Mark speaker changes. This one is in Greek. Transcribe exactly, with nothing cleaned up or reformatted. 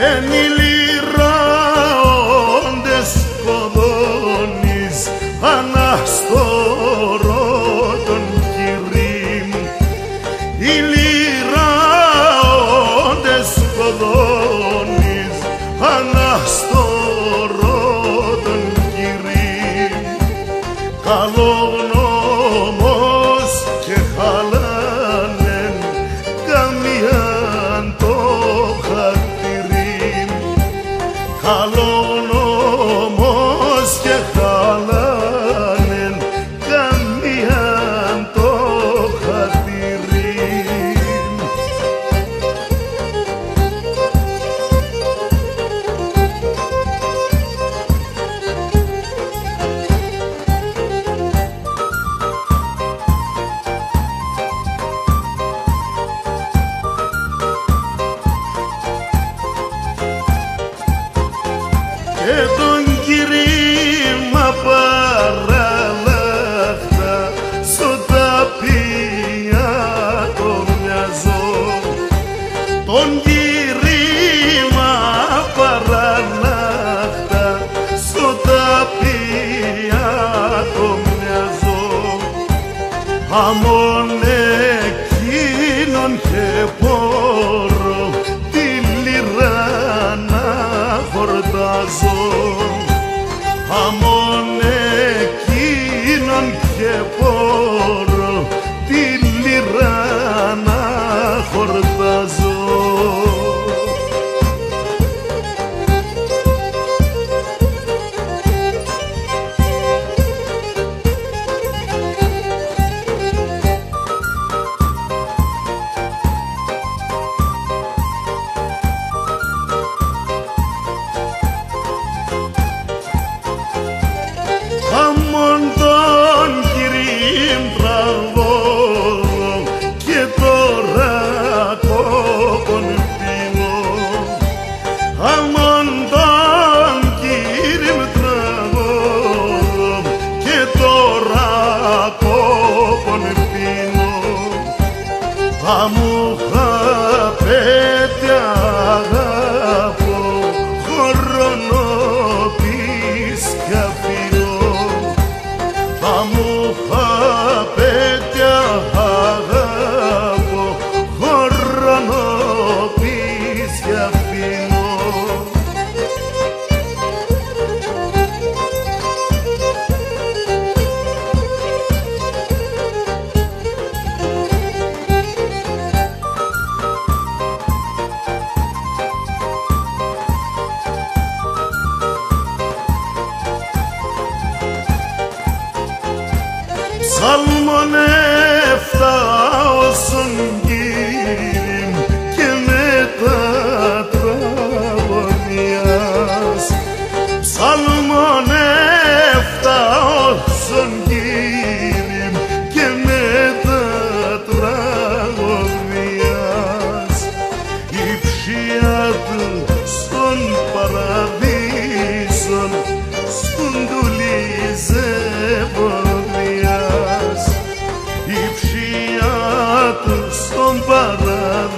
Speaker 1: ενηλυράοντες κοδώνεις αναστορό των κυρίμ. Οι λυράοντες κοδώνεις αναστορό των κυρίμ. Καλόν όμως και χαλάνεν καμιάν το χατηρίμ. Καλόν όμως και χαλάνεν καμιάν το χατηρίμ. Και τον κυρίμα παραλλάχτα στο ταπία το μοιάζω. Τον κυρίμα παραλλάχτα στο ταπία το μοιάζω. Αμόν εκείνον και πόρο τη λυρά να χορτάζω. Αμόν εκείνον και πόρο τη λυρά να χορτάζω. Αμόν τον κυρίμ τραγώδω και τώρα κόκκον πίνω. Αμόν τον κυρίμ τραγώδω και τώρα κόκκον πίνω. Αμούχα πέτια αγάπω χρόνο πεις κι αφήνω. Αμούχα πέτια αγάπω χρόνο πεις κι αφήνω. Ψαλμονεύτα όσον κύριμ και μετά τραγωνίας. Ψαλμονεύτα όσον κύριμ και μετά τραγωνίας. Η ψία του στον παραδείσον σκουντουλίζε πονίας. Η ψία του στον παραδείσον